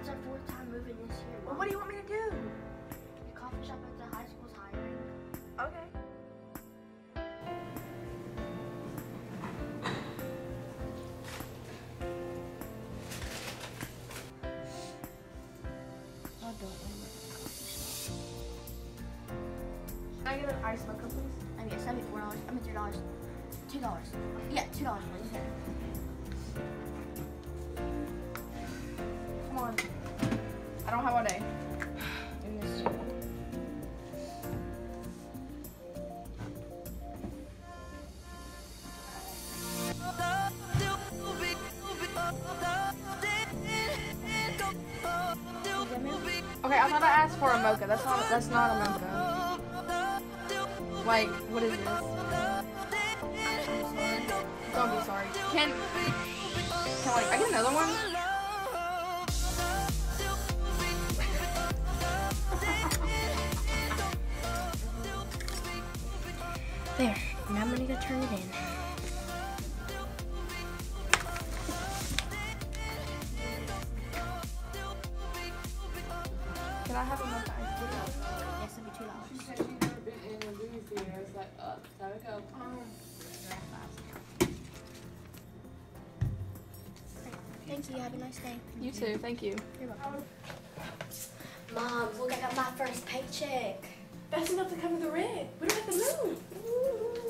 It's our 4th time moving this year. Well, what do you want me to do? The coffee shop at the high school's hiring. Okay. I don't remember the coffee shop. Can I get an iced mocha, please? I mean, $74. I mean, $3. $2. Yeah, $2, please. Come on. I don't have all day. And this is Okay, I thought I asked for a mocha. That's not a mocha. Like, what is this? Don't be sorry. Can like I get another one? there. Now I'm gonna go turn it in. Can I have a mocha ice cream? Yes, it'll be $2. Thank you. Have a nice day. You too, thank you. You're welcome. Mom, look, I got my first paycheck. That's enough to cover the rent. We don't have to move.